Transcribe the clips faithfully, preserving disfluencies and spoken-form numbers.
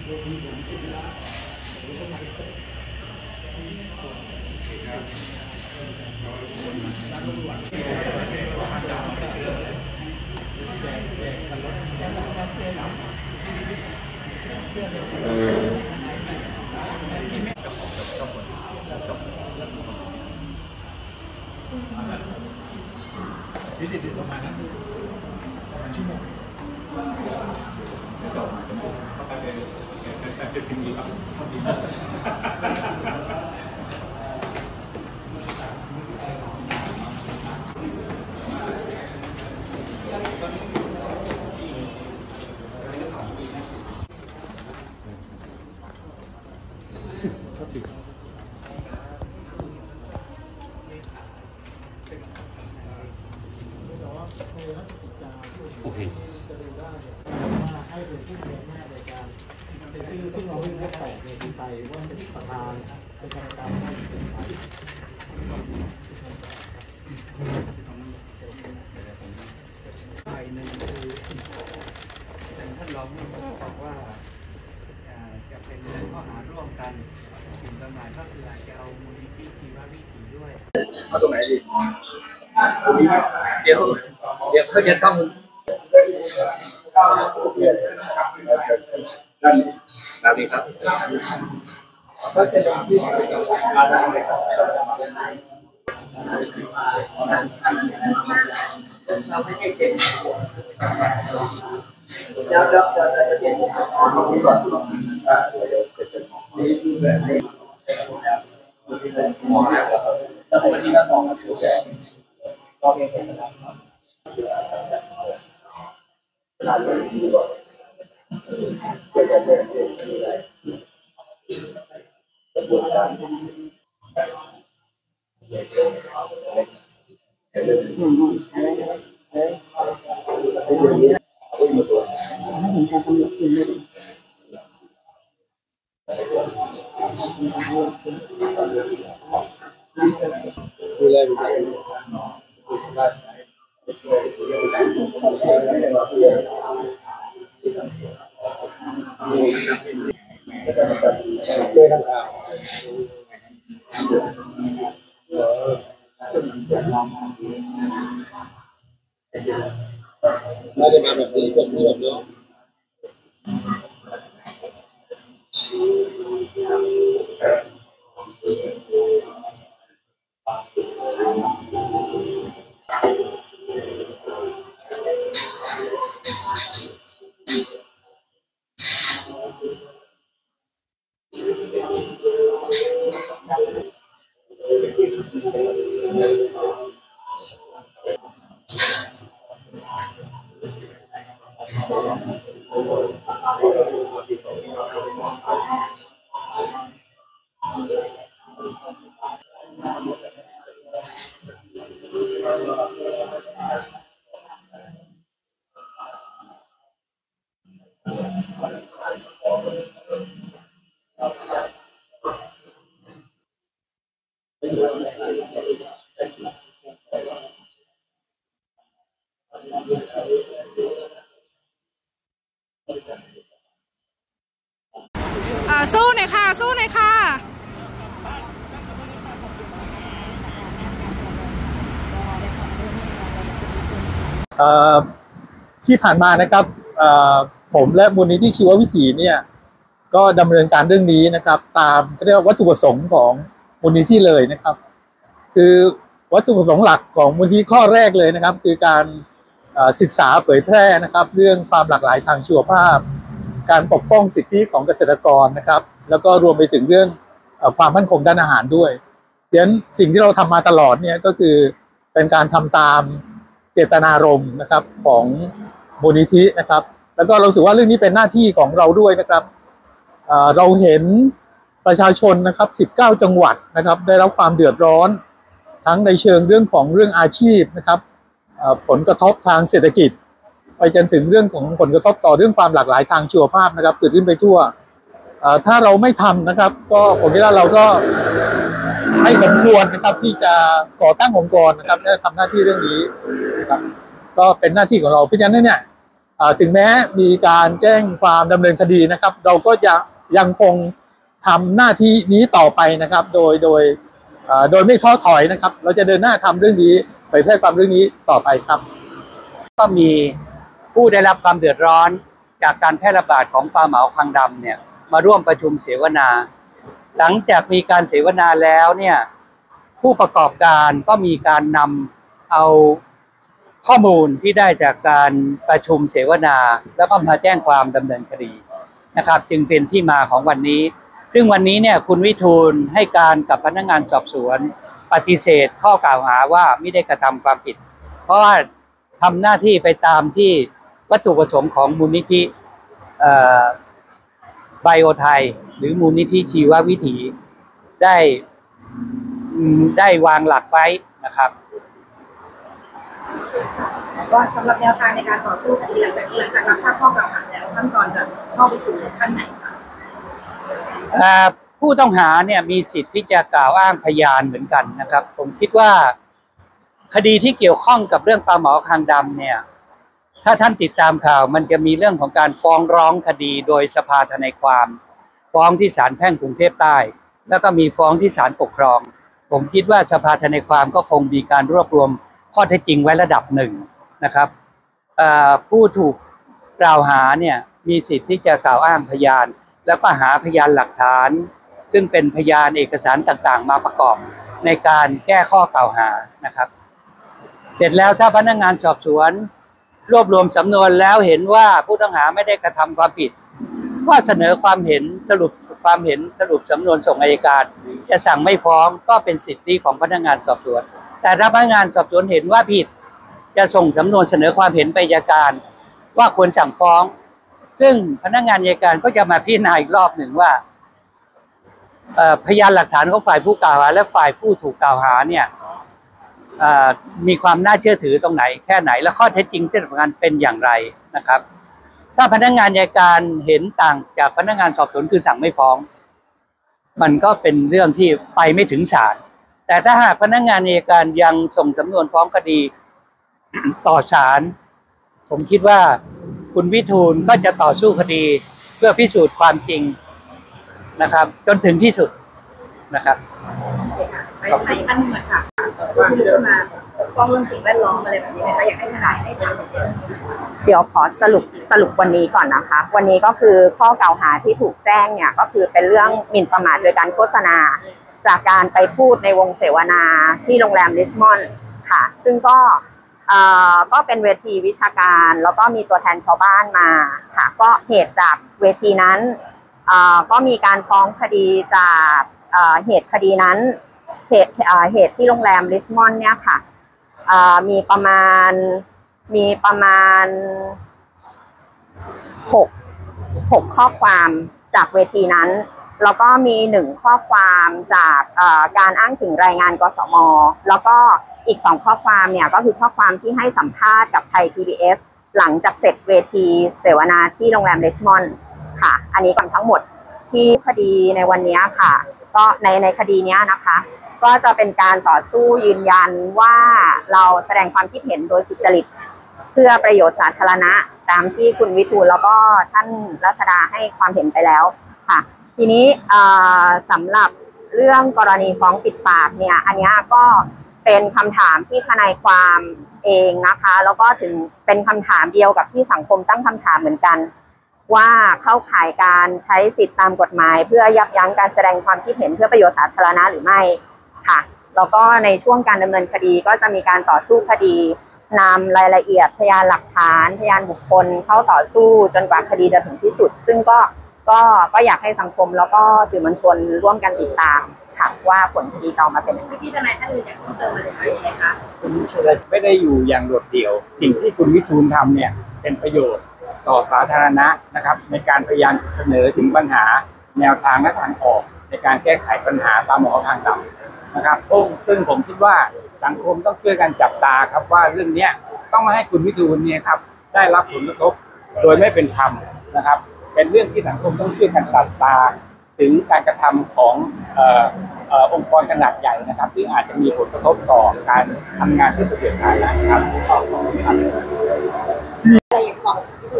ยืดติดประมาณนั้นประมาณชั่วโมงจบเข้าไปเป็นเป็นพิมพ์ดีครับก็ถือโอเคให้เป็นผู้มีอำนาจในการเป็นชื่อซึ่งเราไม่ได้แตกในที่ไปว่าเป็นประธานในการการให้เป็นไปไปหนึ่งคือเป็นท่านรองผู้บอกว่าจะเป็นข้อหาร่วมกันสิ่งต่างๆก็คืออาจจะเอามูลนิธิชีววิถีด้วยมาตรงไหนดีเดี๋ยวเดี๋ยวเขาจะต้องนั่นนั่นดีครับก็จะลงที่เราไม่ให้เก็บเดี๋ยวเดี๋ยวจะจะเก็บก่อนนี่คือแบบนี้แล้ววันที่เราสองก็ถือว่าโอเคเสร็จแล้วครับเวลาเรียนดีกว่าเกิดการเรียนรู้อะไรกระบวนการดูแลบุคคลด้วยทางข่าวน่าจะมาแบบนี้แบบนี้แบบนี้สู้หน่อยค่ะสู้หน่อยค่ะที่ผ่านมานะครับผมและมูลนิธิชีววิถีเนี่ยก็ดำเนินการเรื่องนี้นะครับตามเรียกว่าวัตถุประสงค์ของมูลนิธิเลยนะครับคือวัตถุประสงค์หลักของมูลนิธิข้อแรกเลยนะครับคือการศึกษาเผยแพร่นะครับเรื่องความหลากหลายทางชีวภาพการปกป้องสิทธิของเกษตรกรนะครับแล้วก็รวมไปถึงเรื่องความมั่นคงด้านอาหารด้วยเพราะฉะนั้นสิ่งที่เราทำมาตลอดเนี่ยก็คือเป็นการทำตามเจตนารมณ์นะครับของมูลนิธินะครับแล้วก็เราสึกว่าเรื่องนี้เป็นหน้าที่ของเราด้วยนะครับเราเห็นประชาชนนะครับสิบเก้าจังหวัดนะครับได้รับความเดือดร้อนทั้งในเชิงเรื่องของเรื่องอาชีพนะครับผลกระทบทางเศรษฐกิจไปจนถึงเรื่องของผลกระทบต่อเรื่องความหลากหลายทางชีวภาพนะครับเกิดขึ้นไปทั่วถ้าเราไม่ทำนะครับก็ผมคิดว่าเราก็ไม่สมควรนะครับที่จะก่อตั้งองค์กรนะครับและทำหน้าที่เรื่องนี้นะครับก็เป็นหน้าที่ของเราเพราะฉะนั้นเนี่ยถึงแม้มีการแจ้งความดำเนินคดีนะครับเราก็จะยังคงทำหน้าที่นี้ต่อไปนะครับโดยโดยโดยไม่ท้อถอยนะครับเราจะเดินหน้าทำเรื่องนี้เผยแพร่ความเรื่องนี้ต่อไปครับก็มีผู้ได้รับความเดือดร้อนจากการแพร่ระบาดของปลาเหมาคางดำเนี่ยมาร่วมประชุมเสวนาหลังจากมีการเสวนาแล้วเนี่ยผู้ประกอบการก็มีการนำเอาข้อมูลที่ได้จากการประชุมเสวนาแล้วก็มาแจ้งความดำเนินคดีนะครับจึงเป็นที่มาของวันนี้ซึ่งวันนี้เนี่ยคุณวิทูลให้การกับพนักงานสอบสวนปฏิเสธข้อกล่าวหาว่าไม่ได้กระทำความผิดเพราะว่าทำหน้าที่ไปตามที่วัตถุประสงค์ของมูลนิธิไบโอไทยหรือมูลนิธิชีววิถีได้ได้วางหลักไว้นะครับว่าสำหรับแนวทางในการต่อสู้คดีหลังจากนี้หลังจากรับทราบข้อกล่าวหาแล้วขั้นตอนจะเข้าไปสู่ขั้นไหนคะผู้ต้องหาเนี่ยมีสิทธิ์ที่จะกล่าวอ้างพยานเหมือนกันนะครับผมคิดว่าคดีที่เกี่ยวข้องกับเรื่องปลาเหมาคางดำเนี่ยถ้าท่านติดตามข่าวมันจะมีเรื่องของการฟ้องร้องคดีโดยสภาทนายความฟ้องที่ศาลแพ่งกรุงเทพใต้แล้วก็มีฟ้องที่ศาลปกครองผมคิดว่าสภาทนายความก็คงมีการรวบรวมข้อเท็จจริงไว้ระดับหนึ่งนะครับผู้ถูกกล่าวหาเนี่ยมีสิทธิ์ที่จะกล่าวอ้างพยานแล้วก็หาพยานหลักฐานซึ่งเป็นพยานเอกสารต่างๆมาประกอบในการแก้ข้อกล่าวหานะครับเสร็จแล้วถ้าพนักงานสอบสวนรวบรวมสำนวนแล้วเห็นว่าผู้ต้องหาไม่ได้กระทำความผิดก็เสนอความเห็นสรุปความเห็นสรุปสำนวนส่งอัยการจะสั่งไม่ฟ้องก็เป็นสิทธิของพนักงานสอบสวนแต่ถ้าพนักงานสอบสวนเห็นว่าผิดจะส่งสำนวนเสนอความเห็นไปอัยการว่าควรสั่งฟ้องซึ่งพนักงานอัยการก็จะมาพิจารณาอีกรอบหนึ่งว่าพยานหลักฐานของฝ่ายผู้กล่าวหาและฝ่ายผู้ถูกกล่าวหาเนี่ยมีความน่าเชื่อถือตรงไหนแค่ไหนและข้อเท็จจริงเส้นสำคัญเป็นอย่างไรนะครับถ้าพนักงานอัยการเห็นต่างจากพนักงานสอบสวนคือสั่งไม่ฟ้องมันก็เป็นเรื่องที่ไปไม่ถึงศาลแต่ถ้าหากพนักงานอัยการยังส่งสำนวนฟ้องคดีต่อศาลผมคิดว่าคุณวิทูลก็จะต่อสู้คดีเพื่อพิสูจน์ความจริงนะครับจนถึงที่สุดนะครับไปไหนขั้นหนึ่งค่ะที่รู้มาฟ้องเรื่องสิ่งแวดล้อมอะไรแบบนี้นะคะอยากให้ทนายให้ทำเดี๋ยวขอสรุปสรุปวันนี้ก่อนนะคะวันนี้ก็คือข้อกล่าวหาที่ถูกแจ้งเนี่ยก็คือเป็นเรื่องหมิ่นประมาทโดยการโฆษณาจากการไปพูดในวงเสวนาที่โรงแรมริชมอนด์ค่ะซึ่งก็เอ่อก็เป็นเวทีวิชาการแล้วก็มีตัวแทนชาวบ้านมาค่ะก็เหตุจากเวทีนั้นเอ่อก็มีการฟ้องคดีจากเอ่อเหตุคดีนั้นเหตุเอ่อเหตุที่โรงแรมริชมอนด์เนี่ยค่ะเอ่อมีประมาณมีประมาณหกหกข้อความจากเวทีนั้นแล้วก็มีหนึ่งข้อความจากการอ้างถึงรายงานกสมแล้วก็อีกสองข้อความเนี่ยก็คือข้อความที่ให้สัมภาษณ์กับไทย พี บี เอส หลังจากเสร็จเวทีเสวนาที่โรงแรมริชมอนด์ค่ะอันนี้ก่อนทั้งหมดที่คดีในวันนี้ค่ะก็ในในคดีนี้นะคะก็จะเป็นการต่อสู้ยืนยันว่าเราแสดงความคิดเห็นโดยสุจริตเพื่อประโยชน์สาธารณะตามที่คุณวิทูลแล้วก็ท่านรัชดาให้ความเห็นไปแล้วค่ะทีนี้สำหรับเรื่องกรณีฟ้องปิดปากเนี่ยอันนี้ก็เป็นคำถามที่ทนายความเองนะคะแล้วก็ถึงเป็นคำถามเดียวกับที่สังคมตั้งคำถามเหมือนกันว่าเข้าข่ายการใช้สิทธิตามกฎหมายเพื่อยับยั้งการแสดงความคิดเห็นเพื่อประโยชน์สาธารณะหรือไม่ค่ะแล้วก็ในช่วงการดำเนินคดีก็จะมีการต่อสู้คดีนำรายละเอียดพยานหลักฐานพยานบุคคลเข้าต่อสู้จนกว่าคดีจะถึงที่สุดซึ่งก็ก็ก็อยากให้สังคมแล้วก็สื่อมวลชนร่วมกันติดตามค่ะว่าผลคดีจะออกมาเป็นยังไงพี่ทนายท่านอื่นอยากเพิ่มเติมอะไรไหมคะคุณวิทูลไม่ได้อยู่อย่างโดดเดี่ยวสิ่งที่คุณวิทูลทำเนี่ยเป็นประโยชน์ต่อสาธารณะนะครับในการพยายามเสนอถึงปัญหาแนวทางและทางออกในการแก้ไขปัญหาปลาเหมาคางดำนะครับซึ่งผมคิดว่าสังคมต้องช่วยกันจับตาครับว่าเรื่องนี้ต้องมาให้คุณวิทูลเนี่ยครับได้รับผลกระทบโดยไม่เป็นธรรมนะครับเป็นเรื่องที่สังคมต้องช่วยกันจับตาถึงการกระทำของเอ่อเอ่อองค์กรขนาดใหญ่นะครับที่อาจจะมีผลกระทบต่อการทำงานที่ประโยชน์สาธารณะครับมีอะไรอยากบอกพี่ทู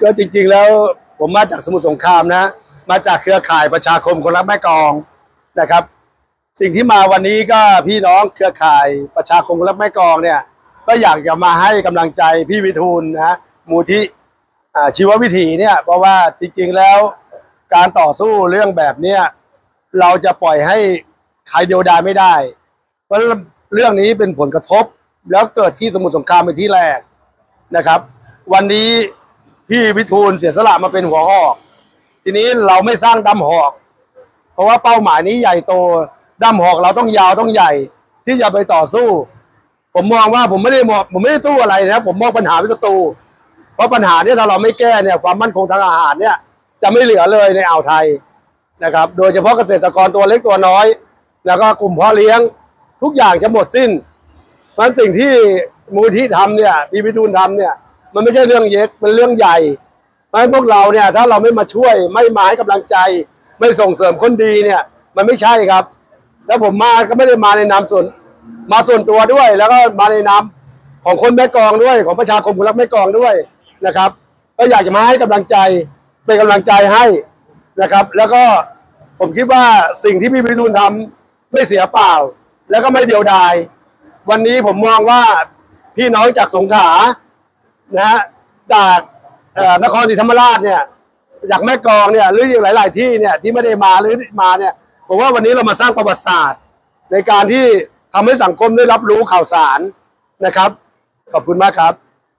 ก็จริงๆแล้วผมมาจากสมุทรสงครามนะมาจากเครือข่ายประชาคมคนรักแม่กลองนะครับสิ่งที่มาวันนี้ก็พี่น้องเครือข่ายประชาคมคนรักแม่กลองเนี่ยก็อยากจะมาให้กำลังใจพี่วิทูลนะมูลที่ชีววิถีเนี่ยเพราะว่าจริงๆแล้วการต่อสู้เรื่องแบบเนี้ยเราจะปล่อยให้ใครเดียวดายไม่ได้เพราะเรื่องนี้เป็นผลกระทบแล้วเกิดที่สมุทรสงครามเป็นที่แรกนะครับวันนี้พี่วิทูลเสียสละมาเป็นหัวหอกทีนี้เราไม่สร้างดำหอกเพราะว่าเป้าหมายนี้ใหญ่โตดำหอกเราต้องยาวต้องใหญ่ที่จะไปต่อสู้ผมมองว่าผมไม่ได้มองผมไม่ได้สู้อะไรนะผมมองปัญหาเป็นศัตรูเพราะปัญหานี้ถ้าเราไม่แก้เนี่ยความมั่นคงทางอาหารเนี่ยจะไม่เหลือเลยในอ่าวไทยนะครับโดยเฉพาะเกษตรกรตัวเล็กตัวน้อยแล้วก็กลุ่มพ่อเลี้ยงทุกอย่างจะหมดสิ้นเพราะสิ่งที่มูลที่ทำเนี่ยพี่วิทูลทำเนี่ยมันไม่ใช่เรื่องเล็กมันเรื่องใหญ่เพราะฉะนั้นพวกเราเนี่ยถ้าเราไม่มาช่วยไม่มาให้กำลังใจไม่ส่งเสริมคนดีเนี่ยมันไม่ใช่ครับแล้วผมมาก็ไม่ได้มาในนามส่วนมาส่วนตัวด้วยแล้วก็มาในนามของคนแม่กลองด้วยของประชาคมคนรักแม่กลองด้วยนะครับก็อยากจะมาให้กำลังใจเป็นกำลังใจให้นะครับแล้วก็ผมคิดว่าสิ่งที่พี่วิทูลทำไม่เสียเปล่าแล้วก็ไม่เดียวดายวันนี้ผมมองว่าพี่น้องจากสงขลานะฮะจากนครศรีธรรมราชเนี่ยจากแม่กลองเนี่ยหรืออย่างหลายๆที่เนี่ยที่ไม่ได้มาหรือมาเนี่ยผมว่าวันนี้เรามาสร้างประวัติศาสตร์ในการที่ทำให้สังคมได้รับรู้ข่าวสารนะครับขอบคุณมากครับ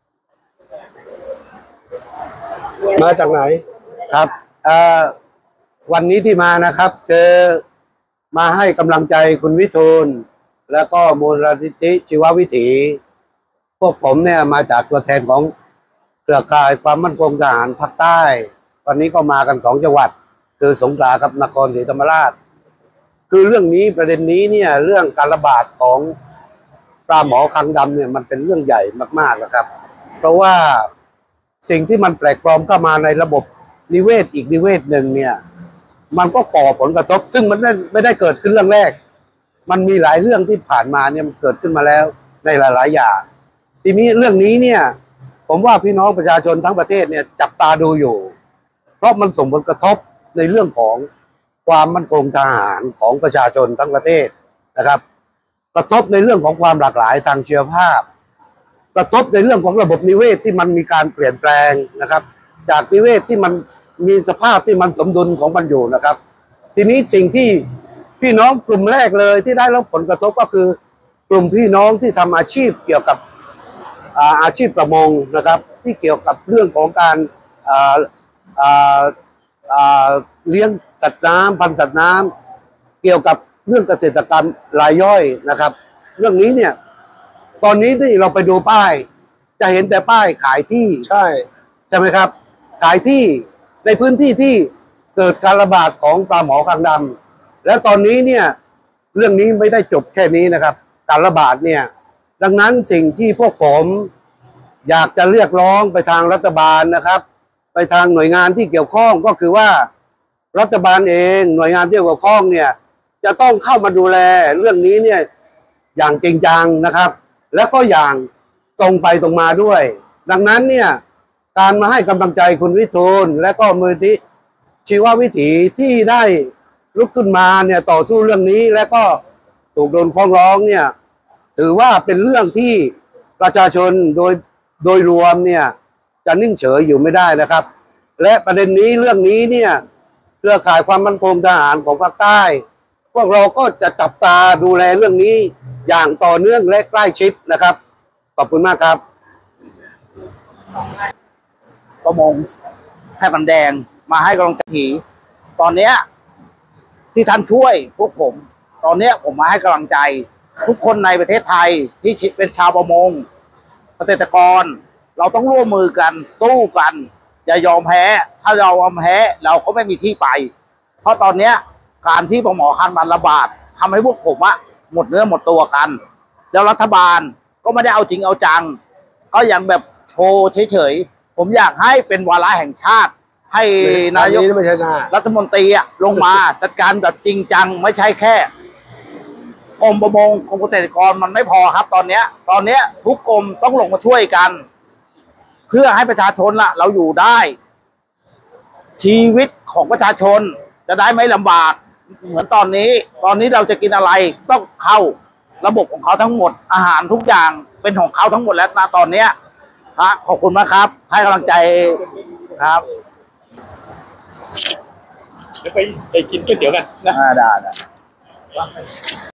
มาจากไหนครับวันนี้ที่มานะครับคือมาให้กำลังใจคุณวิทูลแล้วก็มูลนิธิชีววิถีพวกผมเนี่ยมาจากตัวแทนของเครือข่ายความมั่นคงทหารภาคใต้วันนี้ก็มากันสองจังหวัดคือสงขลากับนครศรีธรรมราชคือเรื่องนี้ประเด็นนี้เนี่ยเรื่องการระบาดของปลาหมอคางดำเนี่ยมันเป็นเรื่องใหญ่มากๆนะครับเพราะว่าสิ่งที่มันแปลกปลอมเข้ามาในระบบนิเวศอีกนิเวศหนึ่งเนี่ยมันก็ก่อผลกระทบซึ่งมันไม่ไม่ได้เกิดขึ้นเรื่องแรกมันมีหลายเรื่องที่ผ่านมาเนี่ยมันเกิดขึ้นมาแล้วในหลายๆอย่างทีนี้เรื่องนี้เนี่ยผมว่าพี่น้องประชาชนทั้งประเทศเนี่ยจับตาดูอยู่เพราะมันส่งผลกระทบในเรื่องของความมั่นคงทางอาหารของประชาชนทั้งประเทศนะครับกระทบในเรื่องของความหลากหลายทางชีวภาพกระทบในเรื่องของระบบนิเวศที่มันมีการเปลี่ยนแปลงนะครับจากนิเวศที่มันมีสภาพที่มันสมดุลของมันอยู่นะครับทีนี้สิ่งที่พี่น้องกลุ่มแรกเลยที่ได้รับผลกระทบก็คือกลุ่มพี่น้องที่ทำอาชีพเกี่ยวกับอาชีพประมงนะครับที่เกี่ยวกับเรื่องของการเลี้ยงสัตว์น้ำพันธุ์สัตว์น้ำเกี่ยวกับเรื่องเกษตรกรรมรายย่อยนะครับเรื่องนี้เนี่ยตอนนี้ที่เราไปดูป้ายจะเห็นแต่ป้ายขายที่ใช่ใช่ไหมครับขายที่ในพื้นที่ที่เกิดการระบาดของปลาหมอคางดำและตอนนี้เนี่ยเรื่องนี้ไม่ได้จบแค่นี้นะครับการระบาดเนี่ยดังนั้นสิ่งที่พวกผมอยากจะเรียกร้องไปทางรัฐบาลนะครับไปทางหน่วยงานที่เกี่ยวข้องก็คือว่ารัฐบาลเองหน่วยงานที่เกี่ยวข้องเนี่ยจะต้องเข้ามาดูแลเรื่องนี้เนี่ยอย่างจริงจังนะครับแล้วก็อย่างตรงไปตรงมาด้วยดังนั้นเนี่ยการมาให้กำลังใจคุณวิทูลและก็มูลนิธิชีววิถีที่ได้ลุกขึ้นมาเนี่ยต่อสู้เรื่องนี้และก็ถูกโดนฟ้องร้องเนี่ยถือว่าเป็นเรื่องที่ประชาชนโดยโดยรวมเนี่ยจะนิ่งเฉยอยู่ไม่ได้นะครับและประเด็นนี้เรื่องนี้เนี่ยเครือข่ายความมั่นคงทหารของภาคใต้พวกเราก็จะจับตาดูแลเรื่องนี้อย่างต่อเนื่องและใกล้ชิดนะครับขอบคุณมากครับประมงแพร่บันแดงมาให้กำลังใจถีตอนเนี้ยที่ท่านช่วยพวกผมตอนเนี้ยผมมาให้กำลังใจทุกคนในประเทศไทยที่เป็นชาวประมงเกษตรกรเราต้องร่วมมือกันสู้กันอย่ายอมแพ้ถ้าเรายอมแพ้เราก็ไม่มีที่ไปเพราะตอนเนี้ยการที่ปลาหมอคางดำระบาดทำให้พวกผมอะหมดเนื้อหมดตัวกันแล้วรัฐบาลก็ไม่ได้เอาจริงเอาจังก็ยังแบบโชว์เฉยๆผมอยากให้เป็นวาระแห่งชาติให้นายกรัฐมนตรีอะลงมาจัดการแบบจริงจังไม่ใช่แค่กรมประมงกรมเกษตรกรมันไม่พอครับตอนเนี้ยตอนเนี้ยทุกกรมต้องลงมาช่วยกันเพื่อให้ประชาชนล่ะ เราอยู่ได้ ชีวิตของประชาชนจะได้ไม่ลำบากเหมือนตอนนี้ ตอนนี้เราจะกินอะไรต้องเข้าระบบของเขาทั้งหมด อาหารทุกอย่างเป็นของเขาทั้งหมดแล้วนะตอนเนี้ยฮะขอบคุณมากครับให้กำลังใจครับเดี๋ยวไปไปกินก๋วยเตี๋ยวกันนะได้ได้